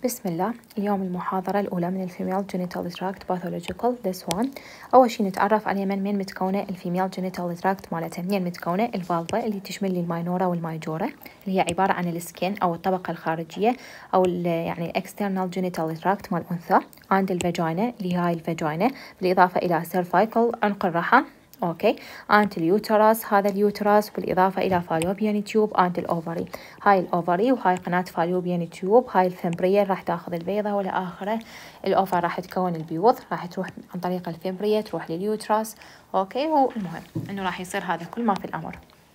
بسم الله. اليوم المحاضرة الأولى من الفيميل جينيتال تراكت باثولوجيكال this one. أول شي نتعرف على من متكونة الفيميل جينيتال تراكت مالتها. منين متكونة؟ الفالفا اللي تشمل لي الماينورا والمايجورا اللي هي عبارة عن السكين أو الطبقة الخارجية أو يعني external genital tract مال الأنثى. عند الفاجينا اللي هاي الفاجينا بالإضافة إلى سيرفايكل عنق الرحم. اوكي، انت اليوترس، هذا اليوترس بالاضافه الى فالوبيان تيوب. انت الاوفري، هاي الاوفري وهاي قناه فالوبيان تيوب. هاي الفمبريه راح تاخذ البيضه والى اخره. الاوفر راح تكون البيوض، راح تروح عن طريق الفمبريه تروح لليوترس. اوكي، والمهم انه راح يصير هذا كل ما في الامر.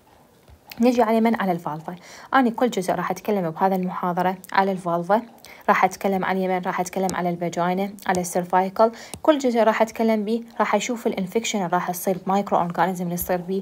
نجي على من؟ على الفالفا. أنا كل جزء راح أتكلم بهذا المحاضرة على الفالفا، راح أتكلم على اليمين، راح أتكلم على الفاجينا، على السيرفايكل. كل جزء راح أتكلم به راح أشوف الانفكشن اللي راح تصير مايكرو أورجانيزم اللي يصير به،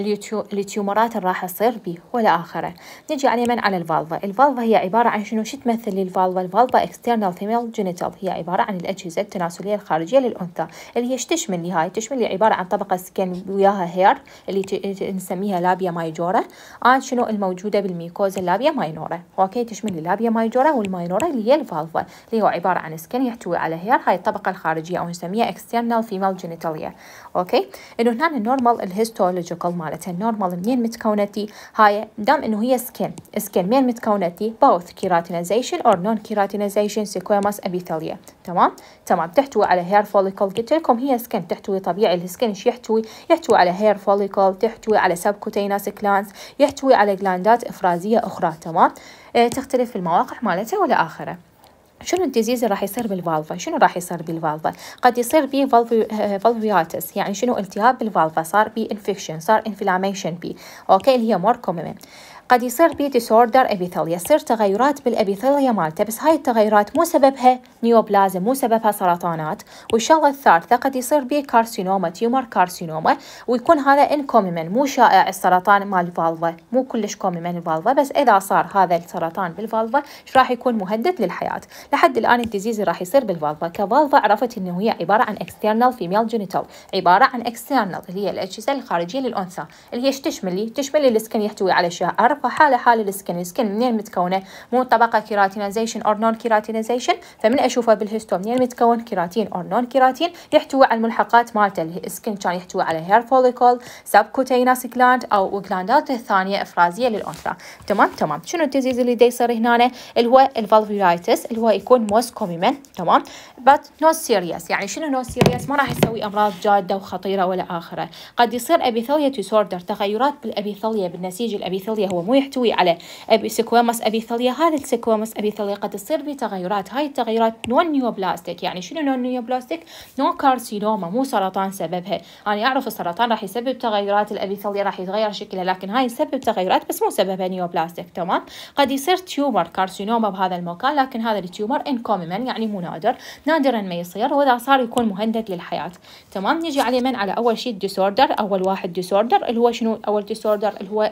التيومرات اللي راح تصير به وإلى آخره. نجي على اليمين على الفالفا. الفالفا هي عبارة عن شنو؟ شو تمثل لي الفالفا؟ الفالفا اكسترنال فيميل جينيتال، هي عبارة عن الأجهزة التناسلية الخارجية للأنثى اللي هي تشمل لي هاي، تشمل لي عبارة عن طبقة سكن وياها هير اللي نسميها لابيا مايجورا. شنو الموجودة بالميكوزا؟ اللابيا ماينورا. اوكي، تشمل اللابيا مايجورا والماينورا اللي هي الفالفا اللي هو عبارة عن سكن يحتوي على هير، هاي الطبقة الخارجية او نسميها اكسترنال فيميل جينيتاليا. اوكي، انه هنا النورمال الهيستولوجيكال مالتها. النورمال منين متكونتي؟ هاي دام انه هي سكن منين متكونتي؟ both كيراتينيزيشن or non كيراتينيزيشن سيكويماس ابيثيليا. تمام تحتوي على هير فوليكل. قلت لكم هي سكن تحتوي، طبيعي السكن ايش يحتوي على هير فوليكل، تحتوي على سبكوتيناس كلانس، يحتوي على جلاندات إفرازية أخرى. تمام، تختلف في المواقع مالتها ولا آخره. شنو الديزيز اللي راح يصير بالفالفا؟ شنو راح يصير بالفالفا؟ قد يصير بي فالفياتس، يعني شنو؟ التهاب بالفالفا، صار بي انفكشن، صار انفلاميشن بي. اوكي، اللي هي مور كومن. قد يصير بي ديسوردر ابيثيليا، يصير تغيرات بالابيثيليا مالته، بس هاي التغيرات مو سببها نيوبلازم، مو سببها سرطانات. والشغله الثالثه قد يصير بي كارسينوما، تيومر كارسينوما، ويكون هذا ان كومن، مو شائع السرطان مال الفالفا، مو كلش كومن الفالفا، بس اذا صار هذا السرطان بالفالفا ايش راح يكون؟ مهدد للحياه. لحد الان الديزيز راح يصير بالفالفا. كفالفا عرفت انه هي عباره عن اكسترنال فيميل جينيتال، عباره عن اكسترنال اللي هي الاجهزه الخارجيه للانثى اللي هي تشمل لي السكن، يحتوي على شعر. فحال السكن منين متكونه؟ مو طبقه كيراتينيزيشن اور نون كيراتينيزيشن. فمن اشوفها بالهيستو منين متكون؟ كيراتين اور نون كيراتين، يحتوي على الملحقات مالته. السكن كان يحتوي على هير فوليكل، سبكوتيناس جلاند او جلاندات الثانيه افرازيه للانثى. تمام. شنو الديزيز اللي دا يصير هنا؟ اللي هو الفالفيلايتس، اللي هو يكون موست كومن. تمام، بات نو سيريس. يعني شنو نو سيريس؟ ما راح يسوي امراض جاده وخطيره ولا اخره. قد يصير ابيثيليا ديسوردر، تغيرات بالابيثيليا، بالنسيج الابيثيليا، هو مو يحتوي على سيكويماس ابيثيليا. هذا السيكويماس ابيثيليا قد تصير بتغيرات، هاي التغيرات نون نيوبلاستيك. يعني شنو نون نيوبلاستيك؟ نو كارسينوما، مو سرطان سببها. انا اعرف السرطان راح يسبب تغيرات الابيثيليا، راح يتغير شكلها، لكن هاي يسبب تغيرات بس مو سببها نيوبلاستيك. تمام، قد يصير تيومر كارسينوما بهذا المكان، لكن هذا التيومر ان كومن، يعني مو نادرا ما يصير، واذا صار يكون مهدد للحياه. تمام، نجي على من؟ على اول شيء الديسوردر. اول واحد ديسوردر اللي هو شنو؟ اول ديسوردر اللي هو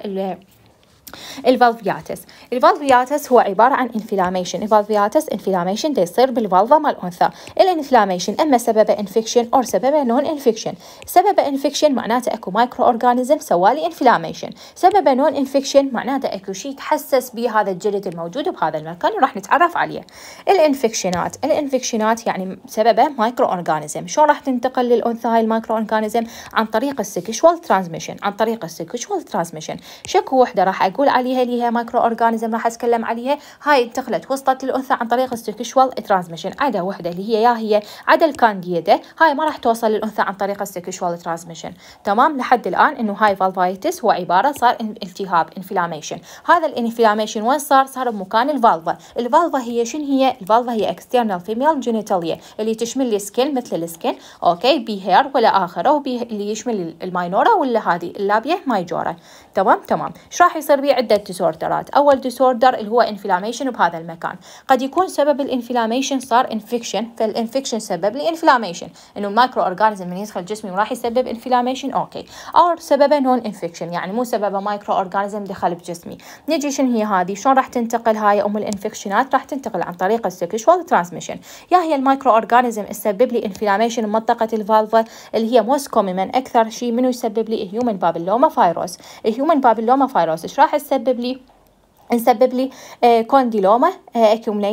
الفالفياتس هو عبارة عن انفلاميشن. الفالفياتس انفلاميشن دا يصير بالفالفا مال الأنثى. الانفلاميشن اما سببه انفكشن او سببه نون انفكشن. سببه انفكشن معناته اكو مايكرو اورجانيزم سوالي انفلاميشن. سببه نون انفكشن معناته اكو شيء تحسس به هذا الجلد الموجود بهذا المكان وراح نتعرف عليه. الانفكشنات يعني سببه مايكرو اورجانيزم. شلون راح تنتقل للأنثى هاي المايكرو اورجانيزم؟ عن طريق السكشوال ترانسميشن. شكو وحده راح اقول عليها اللي هي مايكرو اورجانيزم، راح اتكلم عليها. هاي انتقلت وصلت للانثى عن طريق السكشوال ترانسميشن. عدا وحده اللي هي عدا الكانديدا، هاي ما راح توصل للانثى عن طريق السكشوال ترانسميشن. تمام، لحد الان انه هاي فالفايتس هو عباره صار التهاب انفلاميشن. هذا الانفلاميشن وين صار بمكان الفالفا. الفالفا هي شنو هي؟ الفالفا هي اكسترنال فيميل جينيتاليا اللي تشمل لي سكن مثل السكن. اوكي، بي هير ولا اخره، وبي اللي يشمل الماينورا ولا هذه اللابيه مايجورا. تمام. ايش راح يصير به؟ عده ديسوردرات. اول ديسوردر اللي هو انفلاميشن بهذا المكان. قد يكون سبب الانفلاميشن صار انفكشن، فالانفكشن سبب لي انفلاميشن، انه المايكرو اورجانيزم من يدخل جسمي وراح يسبب انفلاميشن. اوكي، او سببه نون انفكشن، يعني مو سببه مايكرو اورجانيزم دخل بجسمي. نجي شنو هي هذه؟ شلون راح تنتقل هاي الانفكشنات؟ راح تنتقل عن طريق السكشوال ترانسميشن. يا هي المايكرو اورجانيزم تسبب لي انفلاميشن بمنطقه الفالفا اللي هي موست كومن اكثر شيء، منو يسبب لي؟ هيومن بابيلوما فيروس. الهيومن بابيلوما فيروس ايش راح تسبب لي؟ نسبب لي كونديلوما اكيوميليتم.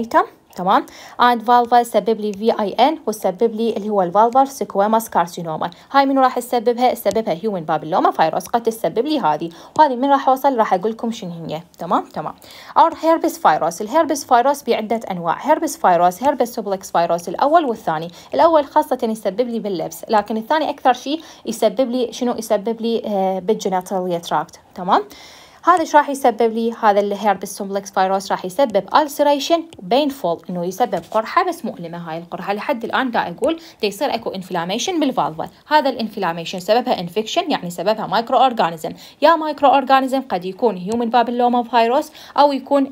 تمام. and valva تسبب لي VIN وتسبب لي اللي هو الفالفر سكويموس كارسينوما. هاي منو راح تسببها؟ تسببها هيومن بابيلوما فيروس. قد تسبب لي هذه، وهذه من راح اوصل راح اقول لكم شنو هي. تمام. اور هيربس فيروس. الهيربس فيروس بعده انواع. هيربس فيروس، هيربس سوبلكس فيروس الاول والثاني. الاول خاصه يسبب لي باللبس، لكن الثاني اكثر شيء يسبب لي شنو؟ يسبب لي بالجينيتاليا تراكت. تمام. هذا ايش راح يسبب لي؟ هذا الهيربس سومبلكس فيروس راح يسبب ulceration بينفول، انه يسبب قرحه بس مؤلمه. هاي القرحه لحد الان قاعد اقول يصير اكو انفلاميشن بالفالفا. هذا الانفلاميشن سببها انفكشن، يعني سببها مايكرو اورجانيزم. يا مايكرو اورجانيزم قد يكون هيومن بابيلوما فيروس او يكون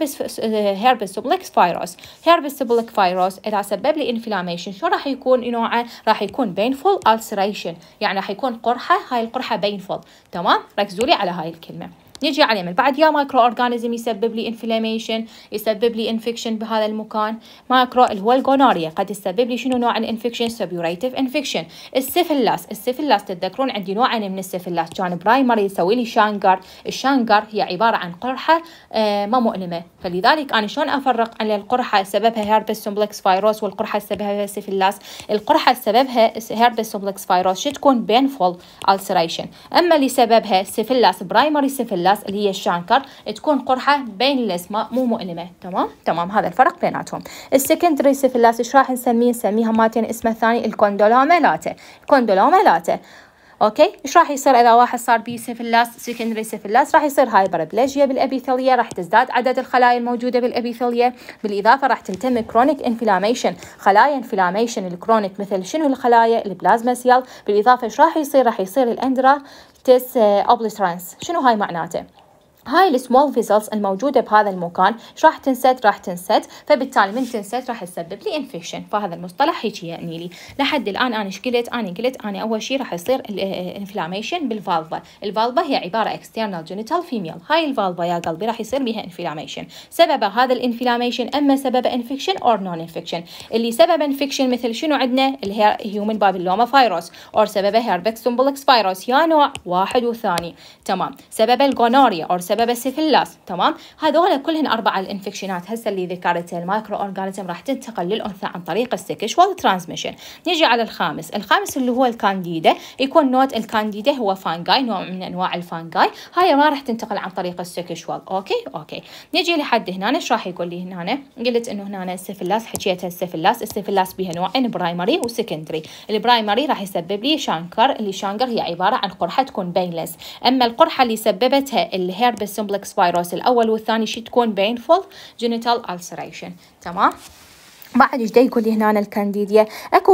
هيربس سومبلكس فيروس. هيربس سومبلكس فيروس اذا سبب لي انفلاميشن شو راح يكون نوعه؟ راح يكون بينفول ulceration، يعني راح يكون قرحه. هاي القرحه بينفول. تمام. ركزوا لي على هاي الكلمه. نجي عليه من بعد. يا مايكرو اورجانيزم يسبب لي انفلاميشن، يسبب لي انفكشن بهذا المكان. مايكرو اللي هو الجونوريا قد يسبب لي شنو نوع الانفكشن؟ سبيوريتيف انفكشن. السيفلاس، السيفلاس تتذكرون عندي نوعين من السيفلاس، كان برايمري يسوي لي شانجر. الشانجر هي عباره عن قرحه ما مؤلمه، فلذلك انا شلون افرق عن القرحه سببها هيربس سومبلكس فيروس والقرحه سببها سيفلاس؟ القرحه سببها هيربس سومبلكس فيروس شو تكون؟ بينفول ulceration. اما اللي سببها سيفلاس برايمري سيفلاس اللي هي الشانكر تكون قرحه بين الاسماء مو مؤلمه. تمام. هذا الفرق بيناتهم. السكندري سيفلاس ايش راح نسميه؟ نسميها مالتين اسمه الثاني الكوندولاما لاتا. كوندولاما لاتا. اوكي. ايش راح يصير اذا واحد صار بيه سيفلاس سكندري سيفلاس؟ راح يصير هايبربليجيا بالابيثيليا، راح تزداد عدد الخلايا الموجوده بالابيثيليا، بالاضافه راح تلتم كرونيك انفلاميشن، خلايا انفلاميشن الكرونيك مثل شنو؟ الخلايا البلازما سيل. بالاضافه ايش راح يصير؟ راح يصير الاندراتيس اوبليترانس. شنو هاي معناته؟ هاي السمول فيزلز الموجودة بهذا المكان ايش راح تنسد؟ راح تنسد، فبالتالي من تنسد راح تسبب لي انفكشن. فهذا المصطلح هيك يعني لي لحد الان انا ايش قلت؟ انا اول شيء راح يصير الانفلاميشن بالفالفا. الفالفا هي عبارة اكسترنال جينيتال فيميل. هاي الفالفا يا قلبي راح يصير بها انفلاميشن. سبب هذا الانفلاميشن اما سبب انفكشن او نون انفكشن. اللي سبب انفكشن مثل شنو عندنا؟ الهيومن بابيلوما فيروس، او سببه هيربس سومبلكس فيروس يا نوع واحد وثاني. تمام. سبب الجونوريا او سبب السيفلاس. تمام. هذول كلهن 4 الانفكشنات هسه اللي ذكرتها المايكرو اورجانيزم راح تنتقل للانثى عن طريق السكشوال ترانسميشن. نجي على الخامس اللي هو الكانديدا. يكون نوت الكانديدا هو فانجاي، نوع من انواع الفانجاي. هاي ما راح تنتقل عن طريق السكشوال. اوكي. نجي لحد هنا ايش راح يقول لي هنا؟ قلت انه هنا السيفلاس حكيتها. السيفلاس بها نوعين برايمري وسكندري. البرايمري راح يسبب لي شانكر، اللي شانكر هي عباره عن قرحه تكون بينلس. اما القرحه اللي سببتها الهيربس سومبلكس فيروس الاول والثاني شي تكون بينفول جينيتال ulceration. تمام. بعد ايش يقول لي هنا الكانديديا؟ اكو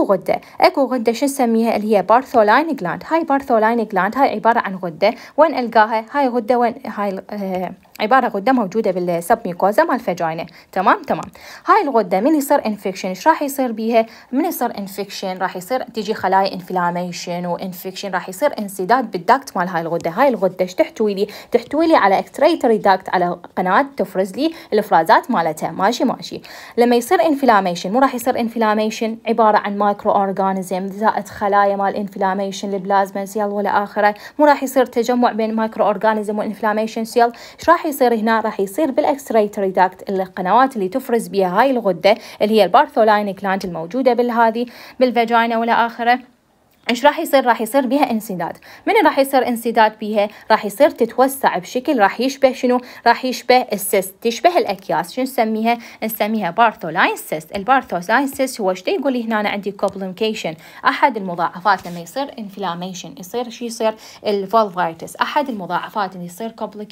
غده شو نسميها؟ اللي هي بارثولاين جلاند. هاي بارثولاين جلاند هاي عباره عن غده. وين القاها هاي غده؟ وين هاي عباره غده موجوده بالسب ميكوزا مال الفاجينا. تمام. هاي الغده من يصير انفكشن ايش راح يصير بيها؟ من يصير انفكشن راح يصير تيجي خلايا انفلاميشن وانفكشن، راح يصير انسداد بالداكت مال هاي الغده. هاي الغده ايش تحتوي لي؟ تحتوي لي على اكستريتوري داكت، على قناه تفرز لي الافرازات مالتها. ماشي. لما يصير انفلاميشن مو راح يصير انفلاميشن عباره عن مايكرو اورجانيزم زائد خلايا مال انفلاميشن البلازما سيل ولا اخره، مو راح يصير تجمع بين مايكرو اورجانيزم والانفلاميشن سيل. ايش راح يصير هنا؟ راح يصير بالاكستريتوري داكت، القنوات اللي تفرز بها هاي الغده اللي هي البارثولاين جلاند الموجوده بالهذه بالفاجينا ولا اخره. ايش راح يصير؟ راح يصير بها انسداد. من راح يصير انسداد بها؟ راح يصير تتوسع بشكل راح يشبه شنو؟ راح يشبه السيست، تشبه الاكياس. شو نسميها؟ نسميها بارثولاين سيست. البارثولاين سيست هو ايش يقول لي هنا؟ عندي كومبليكيشن. احد المضاعفات لما يصير انفلاميشن يصير شو يصير؟ الفالفايتس. احد المضاعفات اللي يصير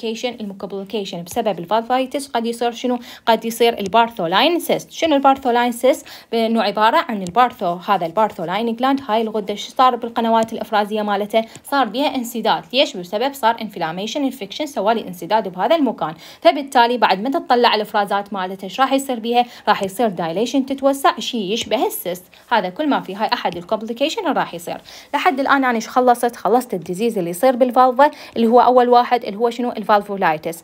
كومبليكيشن بسبب الفالفايتس قد يصير شنو؟ قد يصير البارثولاين سيست. شنو البارثولاين سيست؟ انه عباره عن هذا البارثولاين جلاند. هاي الغده صار بالقنوات الافرازيه مالته صار بها انسداد. ليش؟ بسبب صار انفلاميشن انفكشن سوالي انسداد بهذا المكان. فبالتالي بعد ما تطلع الافرازات مالته ايش راح يصير بها؟ راح يصير دايليشن، تتوسع، شيء يشبه السيست. هذا كل ما في هاي احد الكومبليكيشن اللي راح يصير. لحد الان انا ايش خلصت الديزيز اللي يصير بالفالفا، اللي هو اول واحد اللي هو شنو؟ الفالفولايتس.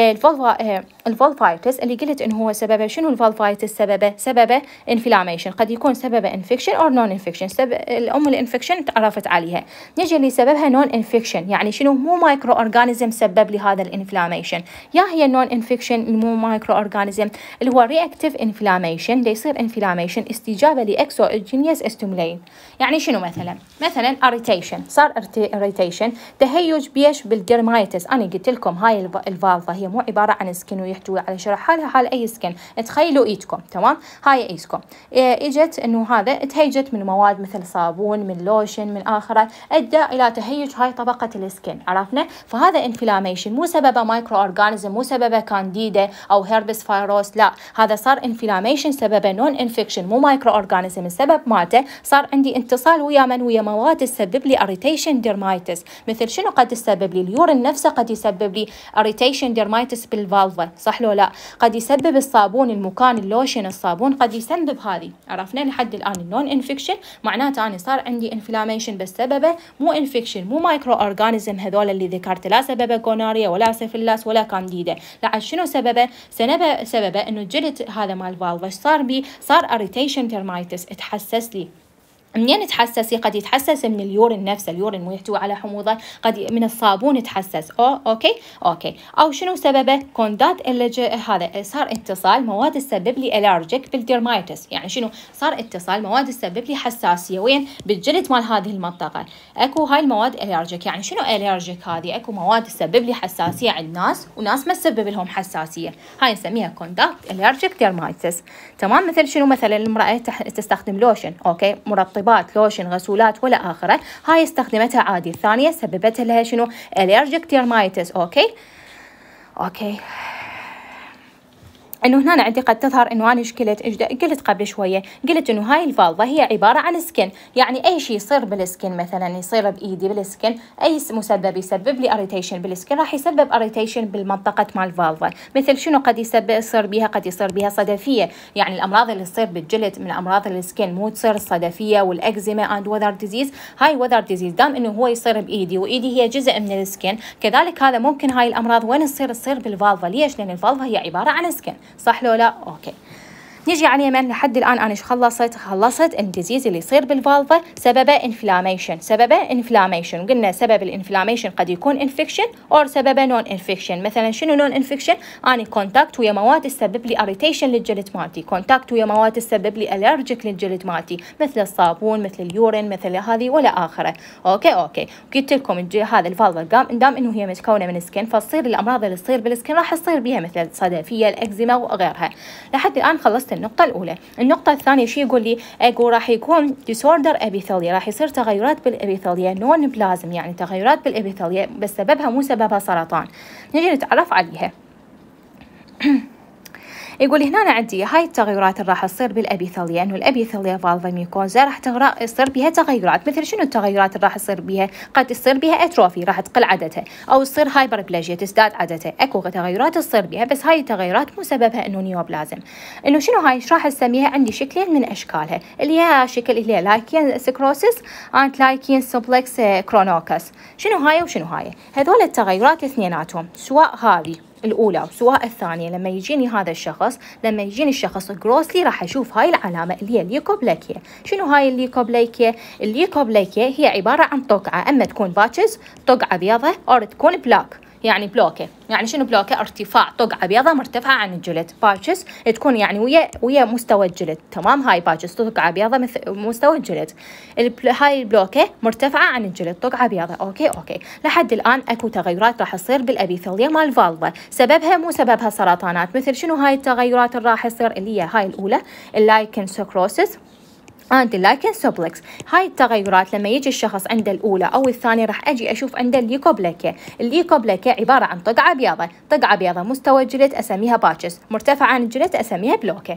الفالفايتس اللي قلت انه هو سببه شنو؟ الفالفايتس سببه انفلاميشن، قد يكون سببه انفكشن او نون انفكشن. الانفكشن انفكشن تعرفت عليها. نجي اللي سببها نون انفكشن، يعني شنو؟ مو مايكرو اورجانيزم سبب لي هذا الانفلاميشن. يا هي النون انفكشن مو مايكرو اورجانيزم اللي هو رياكتيف انفلاميشن، اللي يصير انفلاميشن استجابه لاكسوجينيوس ستيمولين. يعني شنو؟ مثلا اريتيشن، صار اريتيشن تهيج بيش بالديرمايتس. انا قلت لكم هاي الفالفا هي مو عباره عن سكن ويحتوي على شرح، حالها حال اي سكن. تخيلوا ايدكم، تمام؟ هاي ايدكم اجت انه هذا تهيجت من مواد مثل صابون، من لوشن، من اخره، ادى الى تهيج هاي طبقه السكن، عرفنا؟ فهذا انفلاميشن مو سببه مايكرو اورجانيزم، مو سببه كانديدا او هيربس فايروس، لا، هذا صار انفلاميشن سببه نون انفكشن مو مايكرو اورجانيزم. السبب مالته صار عندي اتصال ويا من؟ ويا مواد تسبب لي اريتيشن ديرمايتس. مثل شنو قد تسبب لي؟ اليورين نفسه قد يسبب لي اريتيشن ديرمايتس بالفالفا، صح لو لا؟ قد يسبب الصابون، المكان اللوشن الصابون قد يسبب هذه. عرفنا لحد الان النون انفكشن معناته انا صار عندي انفلاميشن بس سببه مو انفكشن مو مايكرو اورجانيزم هذول اللي ذكرت، لا سببه جونوريا ولا سيفلاس ولا كانديدا، لا. شنو سببه؟ سببه انه الجلد هذا مال فالفا صار بي؟ صار اريتيشن ديرمايتس، تحسس لي. منين تحسسي؟ قد يتحسس من اليورين نفسه، اليورين مو يحتوي على حموضه، قد من الصابون يتحسس. اوكي. او شنو سببه؟ كوندات هذا صار اتصال مواد تسبب لي الرجيك بالديرمايتس. يعني شنو؟ صار اتصال مواد تسبب لي حساسيه، وين؟ بالجلد مال هذه المنطقه. اكو هاي المواد الرجيك. يعني شنو الرجيك؟ هذه اكو مواد تسبب لي حساسيه عند ناس وناس ما تسبب لهم حساسيه، هاي نسميها كوندات الرجيك ديرمايتس. تمام؟ مثل شنو؟ مثلا المراه تستخدم لوشن، اوكي، مرطبات، لوشن، غسولات ولا اخره، هاي استخدمتها عادي، الثانيه سببت لها شنو؟ الرجيك ديرمايتس. اوكي. انه هنا عندي قد تظهر انه انا قلت قبل شويه، قلت انه هاي الفالفا هي عباره عن سكن، يعني اي شيء يصير بالسكن، مثلا يصير بايدي بالسكن، اي مسبب يسبب لي اريتيشن بالسكن راح يسبب اريتيشن بالمنطقه مال الفالفا. مثل شنو قد يصير بها؟ قد يصير بها صدفيه، يعني الامراض اللي تصير بالجلد من امراض السكن، مو تصير الصدفيه والاكزيما اند وذر ديزيز. هاي وذر ديزيز دام انه هو يصير بايدي، وايدي هي جزء من السكن، كذلك هذا ممكن هاي الامراض وين تصير بالفالفا. ليش؟ لان الفالفا هي عباره عن سكن، صح لو لا؟ اوكي. نجي على اليمين. لحد الان انا خلصت الديزيز اللي يصير بالفالفا سببه انفلاميشن. قلنا سبب الانفلاميشن قد يكون انفكشن او سببه نون انفكشن. مثلا شنو نون انفكشن؟ اني كونتاكت ويا مواد تسبب لي اريتيشن للجلد مالتي، كونتاكت ويا مواد تسبب لي الرجيك للجلد مالتي، مثل الصابون، مثل اليورين، مثل هذه ولا اخره. اوكي. قلت لكم هذا الفالفا دام انه هي متكونه من سكن، فتصير الامراض اللي تصير بالسكن راح تصير بها مثل الصدفيه، الاكزيما وغيرها. لحد الان خلصت النقطة الأولى. النقطة الثانية شو يقول لي؟ أقول راح يكون disorder epithelial، راح يصير تغيرات بالإبيثالية نون بلازم، يعني تغيرات بالإبيثالية بس سببها مو سببها سرطان. نجي نتعرف عليها. يقول هنا أنا عندي هاي التغيرات اللي راح تصير بالابيثاليا، انه الابيثاليا فالفا ميوكوزا راح يصير بها تغيرات. مثل شنو التغيرات اللي راح تصير بها؟ قد تصير بها اتروفي، راح تقل عددها، او تصير هايبربلاجيا، تزداد عددها. اكو تغيرات تصير بها، بس هاي التغيرات مو سببها انه نيوبلازم. انه شنو هاي؟ ايش راح نسميها؟ عندي شكلين من اشكالها، اللي هي شكل اللي هي لايكين سكروسس اند لايكين سوبلكس كرونوكس. شنو هاي وشنو هاي؟ هذول التغيرات اثنيناتهم، سواء هذه الأولى وسواء الثانية، لما يجيني هذا الشخص، لما يجيني الشخص جروسلي راح أشوف هاي العلامة اللي هي الليكوبلاكيا. شنو هاي الليكوبلاكيا؟ الليكوبلاكيا هي عبارة عن طقعة، أما تكون باتشز طقعة بيضة، أو تكون بلاك، يعني بلوكه. يعني شنو بلوكه؟ ارتفاع طقعه بيضاء مرتفعه عن الجلد. باتشز تكون يعني ويا مستوى الجلد، تمام؟ هاي باتشز طقعه بيضاء مستوى الجلد. هاي البلوكه مرتفعه عن الجلد، طقعه بيضاء. اوكي. لحد الان اكو تغيرات راح تصير بالابيثاليا مال الفالفا، سببها مو سببها سرطانات. مثل شنو هاي التغيرات اللي راح تصير؟ اللي هي هاي الاولى اللايكن سكروسس أنت لايكن سوبلكس. هاي التغيرات لما يجي الشخص عنده الأولى أو الثانية راح أجي أشوف عنده الليكوبلاكيا. الليكوبلاكيا عبارة عن طقعة بيضاء مستوى الجلد أسميها باتشز، مرتفع عن الجلد أسميها بلوكة.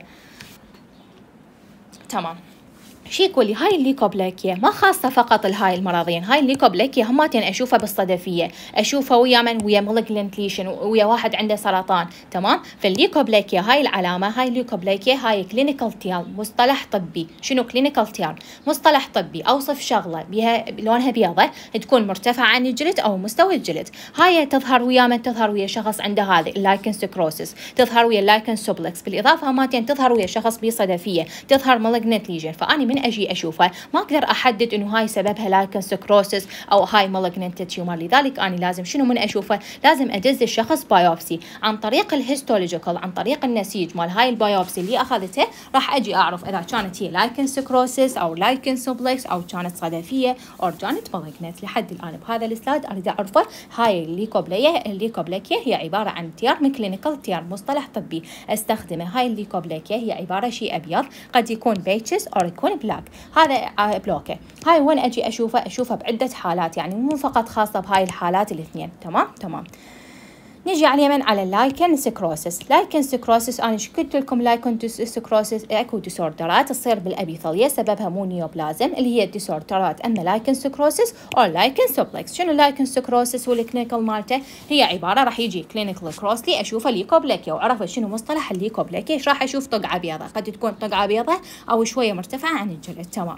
تمام. شي يقول لي هاي الليكوبلاكيا ما خاصة فقط الهاي المرضين، هاي الليكوبلاكيا هماتين أشوفها بالصدفية، أشوفها ويا من؟ ويا مالجنت ليشن، ويا واحد عنده سرطان، تمام؟ فالليكوبلاكيا هاي العلامة، هاي الليكوبلاكيا هاي كلينيكال تيرم، مصطلح طبي. شنو كلينيكال تيرم؟ مصطلح طبي أوصف شغلة بها لونها بيضة، تكون مرتفعة عن الجلد أو مستوى الجلد. هاي تظهر ويا من؟ تظهر ويا شخص عنده هذه اللايكن سكروسس، تظهر ويا اللايكن سوبلكس، بالإضافة هماتين تظهر ويا شخص بصدفية، تظهر مالجنت ليشن. فأني من اجي اشوفها ما اقدر احدد انه هاي سببها لايكن سكروسس او هاي مالجننت تيومر. لذلك انا لازم شنو من اشوفه؟ لازم ادز الشخص بايوبسي عن طريق الهيستولوجيكال، عن طريق النسيج مال هاي البايوبسي اللي اخذته راح اجي اعرف اذا كانت هي لايكن سكروسس او لايكن سوبلكس او كانت صدفيه او كانت مالجننت. لحد الان بهذا السلايد اريد اعرفه هاي الليكوبليكيا هي عباره عن تيرم كلينيكال، تيرم مصطلح طبي استخدمه. هاي الليكوبليكيا هي عباره شيء ابيض، قد يكون بيتشز او يكون بلاك. هذا بلوكه. هاي وين اجي اشوفه بعده حالات، يعني مو فقط خاصه بهاي الحالات الاثنين. تمام. نجي على اليمين على اللايكن سكروسس. لايكن سكروسس انا قلت لكم لايكن سكروسس اكو ديسوردرات تصير بالابيثاليا سببها مو نيوبلازم اللي هي الديسوردرات، اما لايكن سكروسس او لايكن سوبلكس. شنو لايكن سكروسس والكلينيكال مالته؟ هي عباره راح يجي كلينيكال كروسلي اشوفه ليكوبليكيا، وعرفت شنو مصطلح الليكوبليكيا. ايش راح اشوف؟ طقعه بيضاء، قد تكون طقعه بيضاء او شويه مرتفعه عن الجلد. تمام.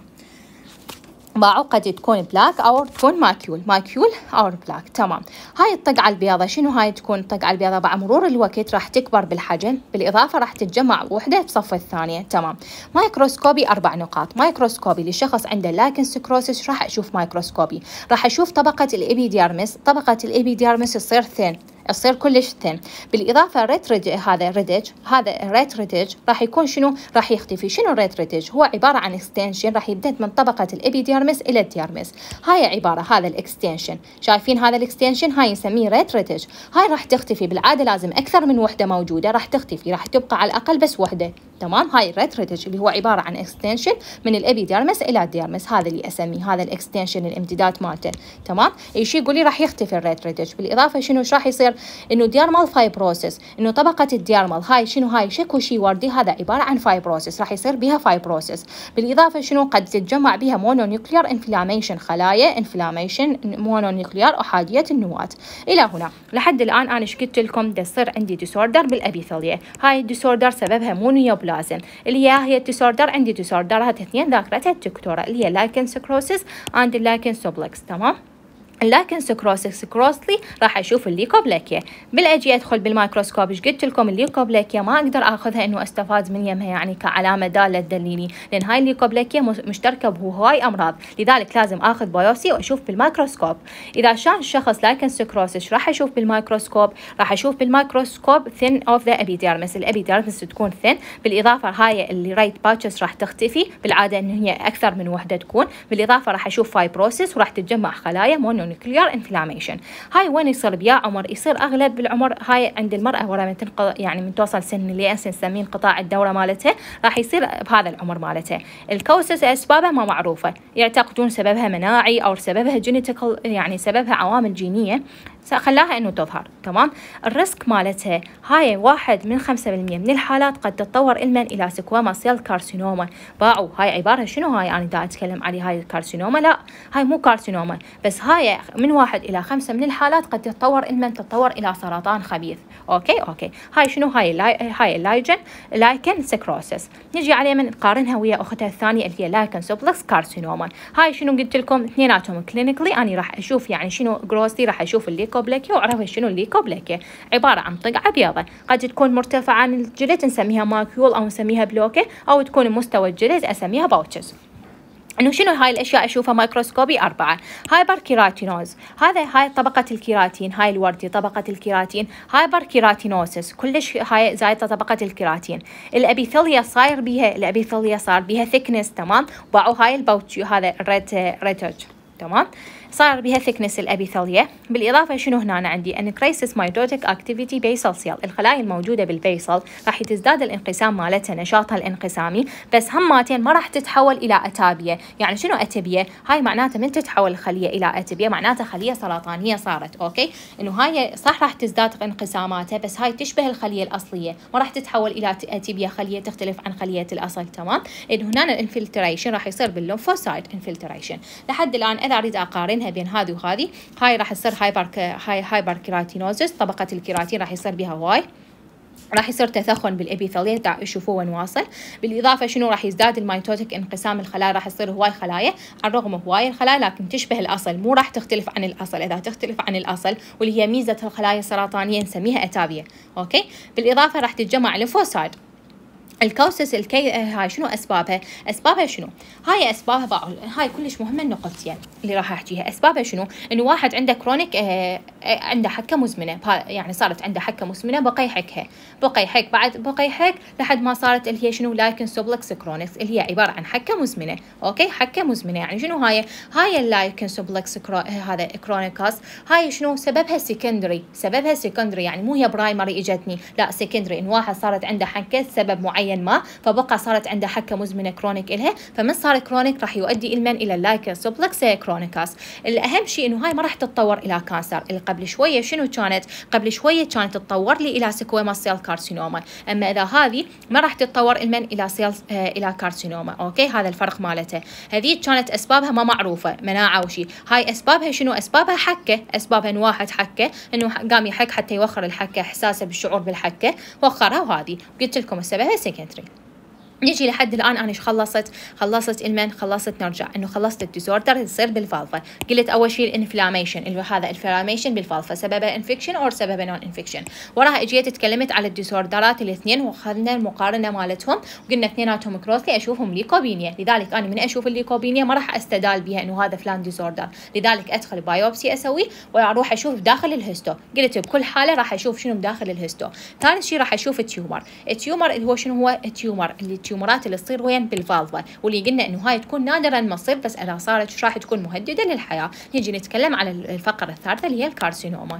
باعوا قد تكون بلاك او تكون ماكيول او بلاك. تمام. هاي الطقعه البيضاء شنو هاي؟ تكون الطقعه البيضاء مع مرور الوقت راح تكبر بالحجم، بالاضافه راح تتجمع وحده بصف الثانيه. تمام. مايكروسكوبي 4 نقاط. مايكروسكوبي لشخص عنده لايكن سكروسس راح اشوف مايكروسكوبي، راح اشوف طبقه الابيديرمس. طبقه الابيديرمس تصير كلش ثين، بالاضافه هذا ريت ريدج راح يكون شنو؟ راح يختفي. شنو الريت ريدج؟ هو عباره عن اكستنشن راح يبدا من طبقه الابيديرمس الى الديرمس. هاي عباره هذا الاكستنشن، شايفين هذا الاكستنشن؟ هاي نسميه ريت ريدج. هاي راح تختفي، بالعاده لازم اكثر من وحده موجوده، راح تختفي، راح تبقى على الاقل بس وحده. تمام. هاي الريت ريدج اللي هو عباره عن اكستنشن من الابيديرمس الى الديرمس، هذا اللي اسميه هذا الاكستنشن الامتداد مالته. تمام. اي شيء يقول لي راح يختفي الريت ريدج. بالاضافه شنو ايش راح يصير؟ انه ديرمال فايبروسس، انه طبقه الديرمال هاي شنو؟ هاي شكو شي وردي، هذا عباره عن فايبروسس، راح يصير بها فايبروسس. بالاضافه شنو؟ قد تتجمع بها مونونيوكليار انفلاميشن، خلايا انفلاميشن مونونيوكليار احاديه النواه. الى هنا لحد الان انا ايش قلت لكم؟ تصير عندي ديسوردر بالابيثاليا. هاي الديسوردر سببها مو نيوبلازم، اللي هي الديسوردر عندي ديسوردرات اثنين ذاكرتها الدكتوره، اللي هي لايكن سكروسس اند لايكن سوبلكس. تمام. لكن سكروسلي راح اشوف الليكوبليكيا. بالاجي ادخل بالميكروسكوب. ايش قلت لكم؟ الليكوبليكيا ما اقدر اخذها انه استفاد من يمها يعني كعلامه داله تدليني، لان هاي الليكوبليكيا مشتركه بهواي امراض، لذلك لازم اخذ بايوسي واشوف بالميكروسكوب. اذا كان الشخص لايكن سكروسس راح اشوف بالميكروسكوب، ثين اوف ذا ابيديرمس. الابيديرمس تكون ثين، بالاضافه هاي اللي رايت باتشز راح تختفي، بالعاده ان هي اكثر من وحده تكون. بالاضافه راح اشوف فايبروسس وراح تتجمع خلايا مونونيوكليار انفلاميشن. هاي وين يصير؟ بيا عمر، يصير اغلب بالعمر. هاي عند المراه ورا من يعني من توصل سن اللي نسميه انقطاع الدوره مالتها، راح يصير بهذا العمر مالتها. الكوسس اسبابها ما معروفه، يعتقدون سببها مناعي او سببها جينيتيكال، يعني سببها عوامل جينيه خلاها انه تظهر. تمام. الريسك مالتها هاي 1 من 5% من الحالات قد تتطور علما الى سكواما سيل كارسينوما. باعوا هاي عباره شنو؟ هاي انا دا اتكلم عليه هاي الكارسينوما، لا هاي مو كارسينوما، بس هاي من 1 إلى 5 من الحالات قد تتطور علما تتطور الى سرطان خبيث. اوكي. هاي شنو؟ هاي لايكن سكروسس. نجي عليه من نقارنها ويا اختها الثانيه اللي هي لايكن سوبلكس كارسينوما. هاي شنو قلت لكم؟ اثنيناتهم كلينيكلي انا راح اشوف يعني شنو جروسلي، راح اشوف الليكوبليكيا، وعرفت شنو الليكوبليكيا؟ عباره عن طقعه بيضاء، قد تكون مرتفعه عن الجلد نسميها ماكيول او نسميها بلوكه، او تكون مستوى الجلد اسميها باوتشز. انه شنو هاي الاشياء اشوفها مايكروسكوبي 4. هايبر كيراتينوز، هاي طبقه الكيراتين، هاي الوردي طبقه الكيراتين، هايبر كيراتينوسس كلش هاي زايده طبقه الكيراتين. الابيثاليا صار بيها ثيكنس. تمام. باعوا هاي الباوتش هذا ريتج. تمام. صار بها ثيكنس الابيثاليا. بالاضافه شنو هنا عندي؟ انكريسس مايتوتيك اكتيفيتي بيسل سيل، الخلايا الموجوده بالبيسل راح تزداد الانقسام مالتها، نشاطها الانقسامي، بس هماتين ما راح تتحول الى اتابيه. يعني شنو اتابيه؟ هاي معناتها من تتحول الخليه الى اتابيه معناتها خليه سرطانيه صارت. اوكي. انه هاي صح راح تزداد انقساماتها، بس هاي تشبه الخليه الاصليه، ما راح تتحول الى اتابيه، خليه تختلف عن خليه الاصل. تمام. انه هنا الانفلتريشن راح يصير بالليمفوسايت انفلتريشن. لحد الان اذا اريد اقارنها بين هذه وهذه، هاي راح يصير هايبر كيراتينوزس، طبقه الكيراتين راح يصير بها هواي، راح يصير تثخن بالابيثاليا تشوفوه وين واصل. بالاضافه شنو؟ راح يزداد الميتوتيك انقسام الخلايا، راح يصير هواي خلايا، على الرغم هواي الخلايا لكن تشبه الاصل، مو راح تختلف عن الاصل. اذا تختلف عن الاصل واللي هي ميزه الخلايا السرطانيه نسميها اتابيه. اوكي. بالاضافه راح تتجمع ليمفوسايت. الكوسس هاي شنو اسبابها؟ اسبابها شنو؟ هاي اسبابها هاي كلش مهمه النقطتين اللي راح احكيها. اسبابها شنو؟ انه واحد عنده كرونيك عنده حكه مزمنه، يعني صارت عنده حكه مزمنه بقى يحكها، بقى يحك بعد بقى يحك لحد ما صارت اللي هي شنو؟ لايكن سوبلكس كرونكس، اللي هي عباره عن حكه مزمنه. اوكي، حكه مزمنه يعني شنو هاي؟ هاي اللايكن سوبلكس هذا كرونيكاس، هاي شنو سببها؟ سكندري، سببها سكندري يعني مو هي برايمري اجتني، لا سكندري، ان واحد صارت عنده حكه سبب معين ما، فبقى صارت عنده حكه مزمنه كرونيك الها، فمن صار كرونيك راح يؤدي المن الى اللايكن سوبلكس كرونيكاس. الاهم شيء انه هاي ما راح تتطور الى كانسر. اللي قبل شويه شنو كانت؟ قبل شويه كانت تتطور لي الى سكويما سيل كارسينوما، اما اذا هذه ما راح تتطور المن الى سيل الى كارسينوما. اوكي، هذا الفرق مالته. هذه كانت اسبابها ما معروفه، مناعه وشي، هاي اسبابها شنو؟ اسبابها حكه، اسبابها ان واحد حكه، انه قام يحك حتى يوخر الحكه، احساسه بالشعور بالحكه وخرها، وهذه قلت لكم سببها سكندري. نجي لحد الان انا ايش خلصت المن، خلصت نرجع انه خلصت الديزوردر يصير بالفالفا. قلت اول شيء الانفلاميشن، اللي هذا الانفلاميشن بالفالفا سببه انفكشن او سببه نون انفكشن. وراها اجيت تكلمت على الديزوردرات الاثنين واخذنا المقارنه مالتهم، وقلنا اثنيناتهم كروسلي اشوفهم ليكوبينيا، لذلك انا من اشوف الليكوبينيا ما راح استدال بها انه هذا فلان ديزوردر، لذلك ادخل بايوبسي اسوي واروح اشوف داخل الهستو. قلت بكل حاله راح اشوف شنو بداخل الهستو. ثالث شيء راح اشوف التيومر. التيومر اللي هو شنو هو؟ التيومر التيومرات اللي تصير وين؟ بالفالفا، واللي قلنا انه هاي تكون نادرا ما تصير، بس اذا صارت راح تكون مهدده للحياه. نجي نتكلم على الفقره الثالثه اللي هي الكارسينوما.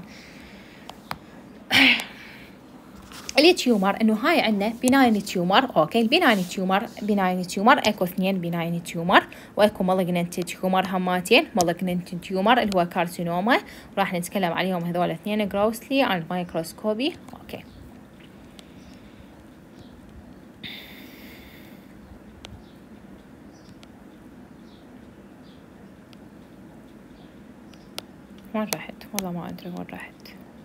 التيومر انه هاي عندنا بناين تيومر. اوكي، البناين تيومر اكو اثنين بناين تيومر، واكو مالجننت تيومر هماتين، مالجننت تيومر اللي هو كارسينوما، راح نتكلم عليهم هذول الاثنين جروسلي عن الميكروسكوبي. اوكي، وين رحت؟ والله ما ادري وين رحت.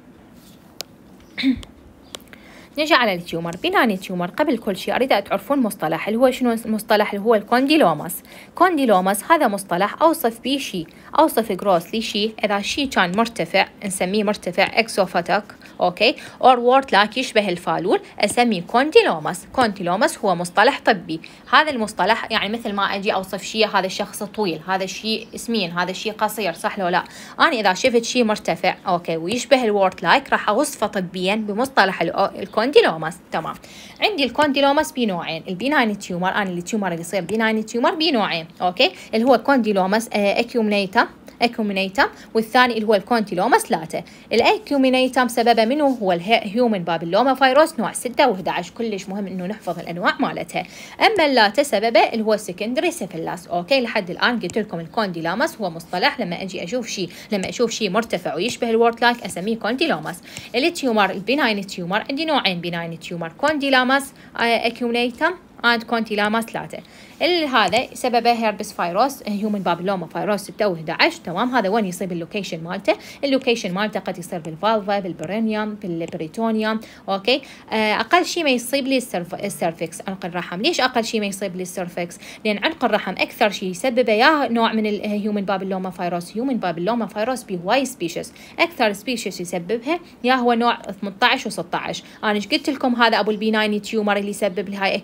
نجي على التيومر. بناين تيومر قبل كل شيء اريد تعرفون مصطلح اللي هو شنو المصطلح اللي هو الكونديلوماس. كونديلوماس هذا مصطلح اوصف به شيء، اوصف جروسلي شيء، اذا شيء كان مرتفع نسميه مرتفع اكسوفاتك، اوكي، اور وورت لايك يشبه الفالول اسميه كونديلوماس. كونديلوماس هو مصطلح طبي. هذا المصطلح يعني مثل ما اجي اوصف شيء، هذا الشخص طويل، هذا الشيء سمين، هذا الشيء قصير، صح لو لا؟ انا اذا شفت شيء مرتفع اوكي ويشبه الوورت لايك راح اوصفه طبيا بمصطلح الكونديلوماس. تمام. عندي الكونديلوماس بنوعين، البناين تيومر، انا التيومر اللي يصير بناين تيومر بنوعين، اوكي، اللي هو كونديلوماس اكيومينيتم، والثاني اللي هو الكونتيلوماس لاتا. الاكيومينيتم سببه منه هو الهيومن بابيلوما فيروس نوع 6 و11، كلش مهم انه نحفظ الانواع مالتها. اما اللاتا سببه اللي هو سكندري سيفيلاس. اوكي، لحد الان قلت لكم الكونديلوماس هو مصطلح لما اجي اشوف شيء مرتفع ويشبه الورت لايك اسميه كونديلوماس. التيومر البناين تيومر عندي نوعين بناين تيومر، كونديلوماس اكيومينيتم and كونتيلاما لاتا. هذا سببه هيربس فيروس هيومن بابيلوما فيروس 6 و11. تمام. هذا وين يصيب اللوكيشن مالته؟ اللوكيشن مالته قد يصير بالفالفا، بالبرينيوم، بالبريتونيوم. اوكي، اقل شيء ما يصيب لي السيرفكس، عنق الرحم. ليش اقل شيء ما يصيب لي السيرفكس؟ لان عنق الرحم اكثر شيء يسببه يا نوع من الهيومن بابيلوما فيروس. هيومن بابيلوما فيروس بهواي سبيشيز، اكثر سبيشيز يسببها يا هو نوع 18 و16. انا ايش قلت لكم؟ هذا ابو البيناين تيومر اللي يسبب لي هاي